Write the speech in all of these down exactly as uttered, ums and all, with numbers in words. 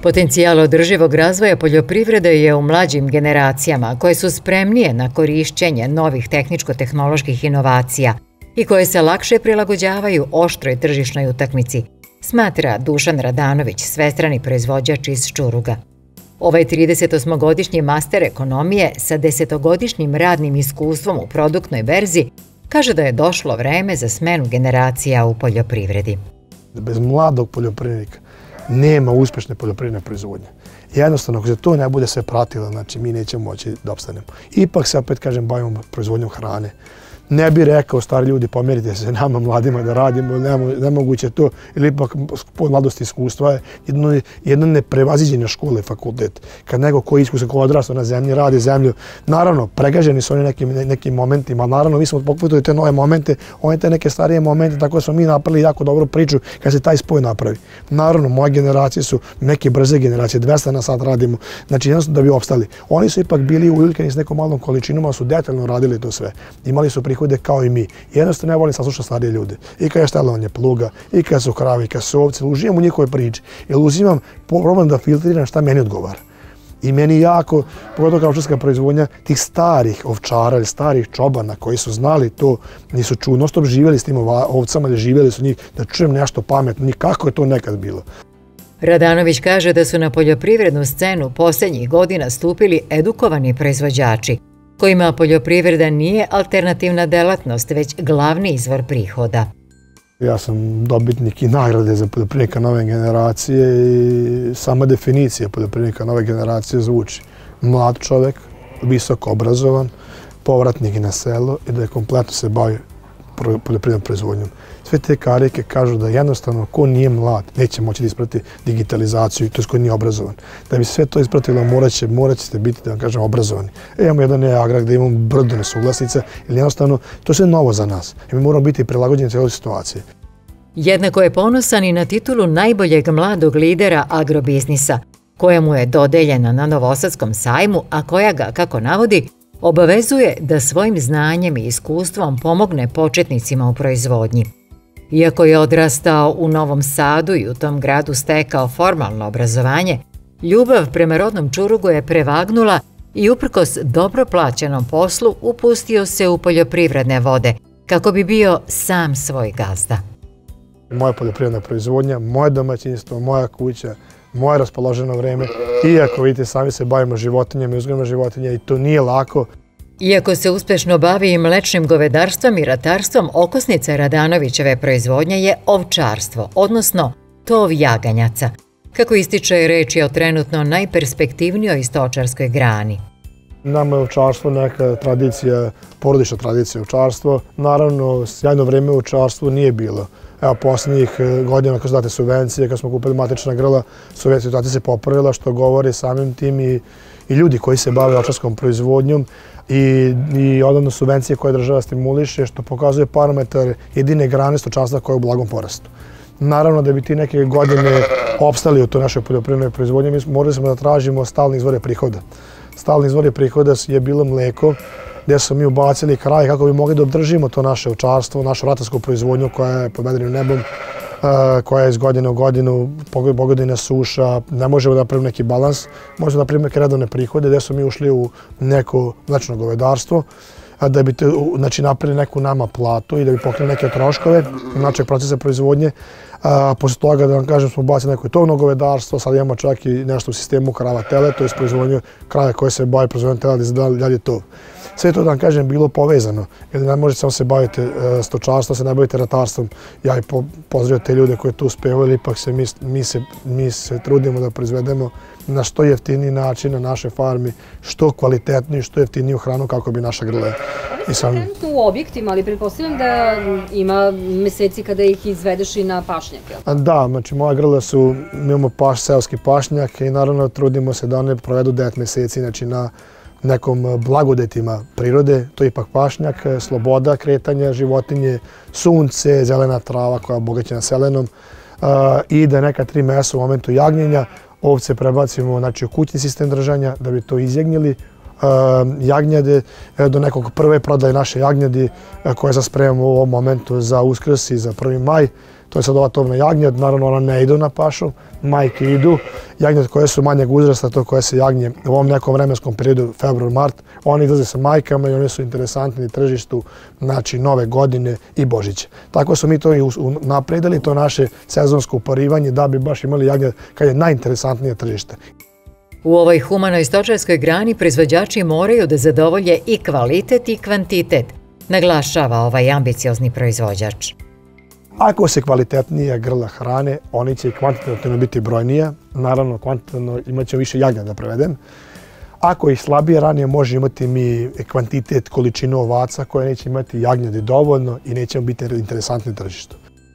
Potencijal održivog razvoja poljoprivrede je u mlađim generacijama koje su spremnije na korišćenje novih tehničko-tehnoloških inovacija i koje se lakše prilagođavaju oštroj tržišnoj utakmici, smatra Dušan Radanović, svestrani proizvođač iz Čuruga. Ovaj tridesetosmogodišnji master ekonomije sa desetogodišnjim radnim iskustvom u produktnoj berzi kaže da je došlo vreme za smenu generacija u poljoprivredi. Bez mladog poljoprivrednika nema uspešne poljoprivredne proizvodnje. Jednostavno, ako se to ne bude sve pratilo, znači mi nećemo moći da opstanemo. Ipak se, opet kažem, bavimo proizvodnjom hrane. Ne bi rekao, stari ljudi, pomjerite se nama mladima da radimo, nemoguće to, ili ipak po mladosti iskustva je jedno, jedno neprevaziđenje škole i fakultet. Kad neko koji iskusan, ko odrastao na zemlji, radi zemlju, naravno, pregaženi su oni nekim, nekim momentima, ali naravno mi smo pokupili te nove momente, oni te neke starije momente, tako smo mi napravili jako dobru priču kad se taj spoj napravi. Naravno, moje generacije su neke brze generacije, dvesta na sat radimo, znači jednostavno da bi opstali. Oni su ipak bili uljkani s nekom malom količinom, ali su detaljno radili to sve. Imali su prihode kao i mi. Jednostavno ne volim saslušati starije ljude. I kad je štelovanje pluga, i kad su kravi, i kad su ovce, uživam u njihove priče. Jer uzimam, probam da filtriram šta meni odgovara. I meni jako, pogotovo kao ovčarska proizvodnja, tih starih ovčara ili starih čobana koji su znali to, nisu čuo, non stop živjeli s tim ovcama ili živjeli su njih, da čujem nešto pametno, ni kako je to nekad bilo. Radanović kaže da su na poljoprivrednu scenu posljednjih godina stupili edukovani proizvođači, kojima poljoprivreda nije alternativna delatnost, već glavni izvor prihoda. Ja sam dobitnik i nagrade za poljoprivrednika nove generacije i sama definicija poljoprivrednika nove generacije zvuči mlad čovjek, visoko obrazovan, povratnik na selo i da je kompletno se bavi poljoprivrednom proizvodnjom. Sve te karike kažu da jednostavno ko nije mlad neće moći da isprati digitalizaciju, to je ko nije obrazovan. Da bi sve to ispratilo morat ćete biti, da vam kažem, obrazovani. E, imamo jedan e-agrar gdje imamo brdo nesuglasnica, ili jednostavno to je sve novo za nas i mi moramo biti prilagođeni cijeloj situaciji. Jednako je ponosan i na titulu najboljeg mladog lidera agrobiznisa, koja mu je dodeljena na Novosadskom sajmu, a koja ga, kako navodi, obavezuje da svojim znanjem i iskustvom pomogne početnicima u proizvodnji. Iako je odrastao u Novom Sadu i u tom gradu stekao formalno obrazovanje, ljubav prema rodnom Čurugu je prevagnula i uprkos dobro plaćenom poslu upustio se u poljoprivredne vode, kako bi bio sam svoj gazda. Moja poljoprivredna proizvodnja, moje domaćinstvo, moja kuća, moje raspoloženo vreme, iako vidite sami se bavimo životinjama i uzgojima životinja i to nije lako. Iako se uspešno bavi i mlečnim govedarstvom i ratarstvom, okosnica Radanovićeve proizvodnje je ovčarstvo, odnosno tov jaganjaca. Kako ističe, reč je o trenutno najperspektivnijoj stočarskoj grani. Nama je ovčarstvo neka tradicija, porodična tradicija ovčarstvo. Naravno, sjajno vreme u ovčarstvu nije bilo. Evo, posljednjih godina kad su date subvencije, kad smo kupili matična grla, situacija se popravila, što govori samim tim i, i ljudi koji se bave ovčarskom proizvodnjom i, i odavno subvencije koje država stimuliše, što pokazuje parametar jedine grane stočarstva koja je u blagom porastu. Naravno, da bi ti neke godine opstali u toj našoj poljoprivrednoj proizvodnji, mi morali smo da tražimo stalne izvore prihoda. Stalni izvori prihoda je bilo mleko, gdje smo mi ubacili kraj kako bi mogli da obdržimo to naše ovčarstvo, našu ratarsku proizvodnju koja je pod medenim nebom, koja je iz godine u godinu, pogodina suša, ne možemo da napravimo neki balans, možemo da napravimo neke redovne prihode, gdje smo mi ušli u neko mlečno govedarstvo, da bi znači, napravili neku nama platu i da bi pokrili neke troškove našeg procesa proizvodnje. Posle toga, da vam kažem, smo bacili neko tovno govedarstvo, sad imamo čak i nešto u sistemu krava tele, to je proizvodnje krava koje se bavi proizvodnjom tela da se dalje tov. Sve to, da vam kažem, bilo povezano, jer ne možete samo se baviti stočarstvom, se ne bavite ratarstvom. Ja i pozdravljam te ljude koji tu uspevaju, ali ipak se mi, mi, se, mi se trudimo da proizvedemo na što jeftiniji način na našoj farmi, što kvalitetniju, što jeftiniju hranu kako bi naša grla. Oni su trenutno u objektima, ali pretpostavljam da ima meseci kada ih izvedeš i na pašnjake. Da, znači moja grla su, mi imamo paš, seoski pašnjak i naravno trudimo se da one provedu devet meseci, znači na nekom blagodetima prirode, to je ipak pašnjak, sloboda kretanja životinje, sunce, zelena trava koja je obogaćena selenom i da neka tri mjeseca u momentu jagnjenja ovce prebacimo znači, u kućni sistem držanja da bi to izjagnjili. Jagnjade, do nekog prve prodaje naše jagnjadi koje zaspremamo u ovom momentu za Uskrs i za prvi maj. To je sad ova tovna jagnjad, naravno ona ne idu na pašu, majke idu. Jagnjad koje su manjeg uzrasta, to koje se jagnje u ovom nekom vremenskom periodu, februar, mart, oni izlaze sa majkama i oni su interesantni na tržištu, znači nove godine i Božića. Tako smo mi to i napredili, to naše sezonsko uparivanje, da bi baš imali jagnjad kad je najinteresantnije tržište. U ovoj humanoj stočarskoj grani proizvođači moraju da zadovolje i kvalitet i kvantitet, naglašava ovaj ambiciozni proizvođač. Ako se kvalitetnija grla hrane, oni će i kvantitativno biti brojnija. Naravno, kvantitativno imat ćemo više jagnjad da prevedem. Ako ih slabije ranije, može imati mi kvantitet, količinu ovaca koje neće imati jagnjadi dovoljno i nećemo biti interesantni tržištu.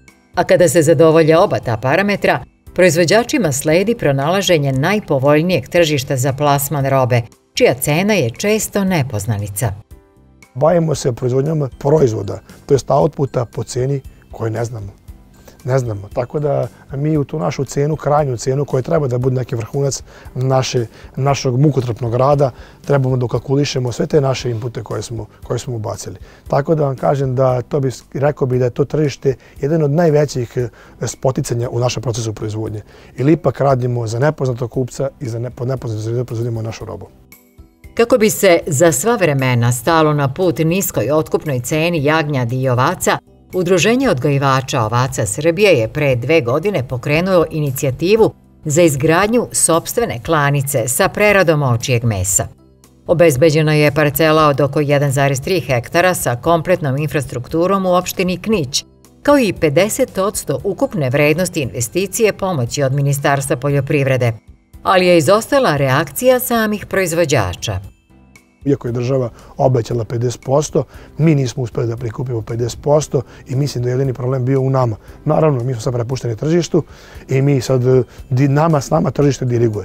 A kada se zadovolje oba ta parametra, proizvođačima sledi pronalaženje najpovoljnijeg tržišta za plasman robe, čija cena je često nepoznanica. Bavimo se proizvodnjama proizvoda, to je outputa po ceni koju ne znamo. Ne znamo. Tako da mi u tu našu cenu, krajnju cenu, koja treba da bude neki vrhunac naše, našeg mukotrpnog rada, trebamo da ukalkulišemo sve te naše inpute koje smo, koje smo ubacili. Tako da vam kažem da to bi, rekao bi da je to tržište jedan od najvećih spoticanja u našem procesu proizvodnje. Ili ipak radimo za nepoznatog kupca i za ne, pod nepoznatom sredinom proizvodimo našu robu. Kako bi se za sva vremena stalo na put niskoj otkupnoj ceni jagnjadi i ovaca, Udruženje odgajivača ovaca Srbije je pre dve godine pokrenulo inicijativu za izgradnju sopstvene klanice sa preradom ovčjeg mesa. Obezbeđena je parcela od oko jedan zarez tri hektara sa kompletnom infrastrukturom u opštini Knić, kao i pedeset posto ukupne vrednosti investicije pomoći od Ministarstva poljoprivrede, ali je izostala reakcija samih proizvođača. Iako je država obećala pedeset posto, mi nismo uspeli da prikupimo pedeset posto i mislim da je jedini problem bio u nama. Naravno, mi smo sad prepušteni tržištu i mi sad, nama, s nama tržište diriguje.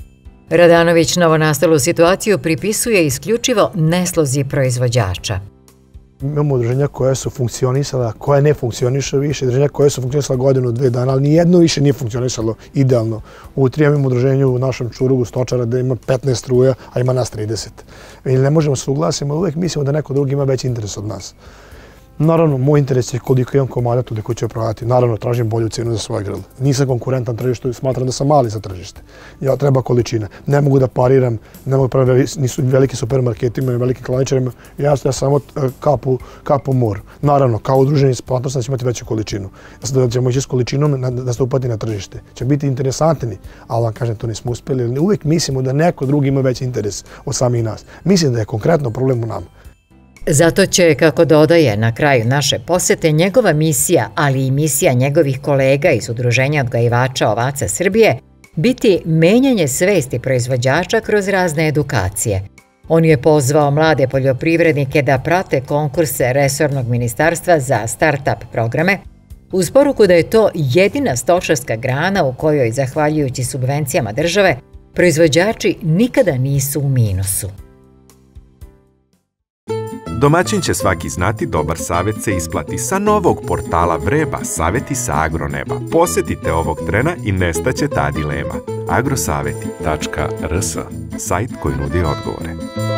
Radanović novonastalu situaciju pripisuje isključivo neslozi proizvođača. Imamo udruženja koje su funkcionisala, koje ne funkcioniše više, udruženja koje su funkcionisala godinu, dve dana, ali nijedno više nije funkcionisalo idealno. U trijem udruženju u našem Čurugu stočara da ima petnaest struja, a ima nas trideset. Ili ne možemo se uglasiti, ali uvek mislimo da neko drugi ima veći interes od nas. Naravno, moj interes je koliko imam komada, toliko ću prodati. Naravno, tražim bolju cenu za svoje grlo. Nisam konkurentan tržištu i smatram da sam mali za tržište. Ja treba količina. Ne mogu da pariram, ne mogu da nisu veliki supermarketima i velikim klaničarima. Ja sam samo kapu, kapu moru. Naravno, kao udruženi smatram sam da će imati veću količinu. Da ćemo ići s količinom nastupati na tržište. Će biti interesantni, ali vam kažem, to nismo uspjeli. Uvijek mislimo da neko drugi ima veći interes od samih nas. Mislim da je konkretno problem u nama. Zato će, kako dodaje na kraju naše posete, njegova misija, ali i misija njegovih kolega iz Udruženja odgajivača ovaca Srbije, biti menjanje svesti proizvođača kroz razne edukacije. On je pozvao mlade poljoprivrednike da prate konkurse resornog ministarstva za start-up programe, uz poruku da je to jedina stočarska grana u kojoj, zahvaljujući subvencijama države, proizvođači nikada nisu u minusu. Domaćin će svaki znati, dobar savjet se isplati. Sa novog portala Vreba, savjeti sa agroneba. Posetite ovog trena i nestaće ta dilema. agrosaveti tačka rs, sajt koji nudi odgovore.